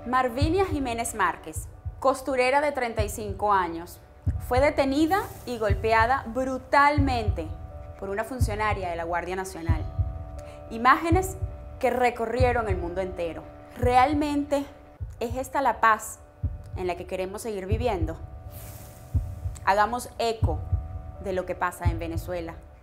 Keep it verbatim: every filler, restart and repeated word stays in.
Marvinia Jiménez Márquez, costurera de treinta y cinco años, fue detenida y golpeada brutalmente por una funcionaria de la Guardia Nacional. Imágenes que recorrieron el mundo entero. ¿Realmente es esta la paz en la que queremos seguir viviendo? Hagamos eco de lo que pasa en Venezuela.